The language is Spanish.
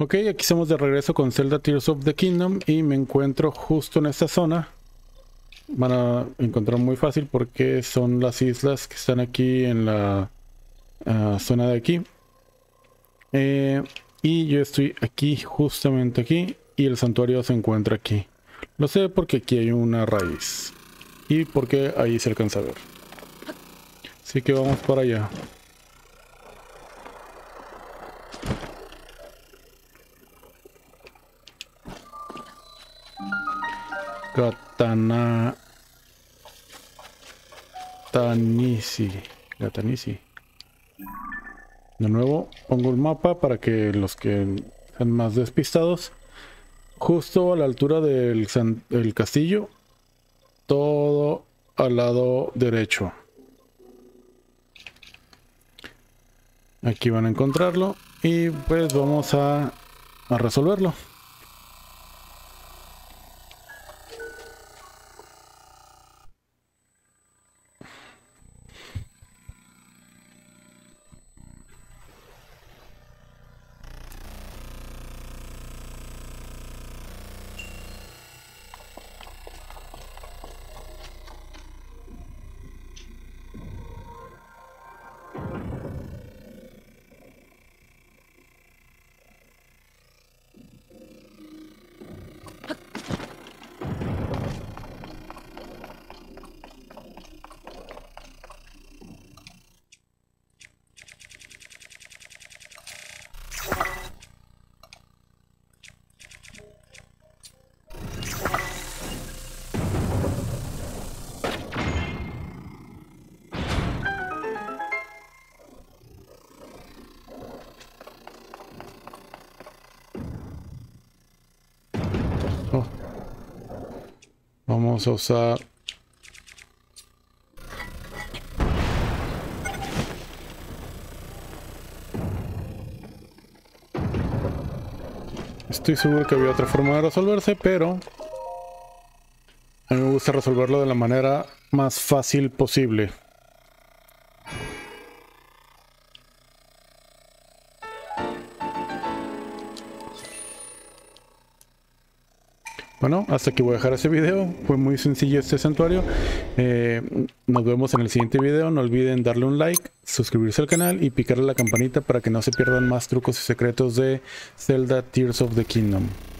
Ok, aquí estamos de regreso con Zelda Tears of the Kingdom y me encuentro justo en esta zona. Van a encontrar muy fácil porque son las islas que están aquí en la zona de aquí. Y yo estoy aquí, justamente aquí, y el santuario se encuentra aquí. Lo sé porque aquí hay una raíz y porque ahí se alcanza a ver. Así que vamos para allá. Gatana... Gatanisi. De nuevo pongo el mapa para que los que sean más despistados, justo a la altura del castillo, todo al lado derecho. Aquí van a encontrarlo y pues vamos a resolverlo. Oh. Vamos a usar estoy seguro que había otra forma de resolverse, pero a mí me gusta resolverlo de la manera más fácil posible. Bueno, hasta aquí voy a dejar ese video. Fue muy sencillo este santuario. Nos vemos en el siguiente video. No olviden darle un like, suscribirse al canal y picarle la campanita para que no se pierdan más trucos y secretos de Zelda Tears of the Kingdom.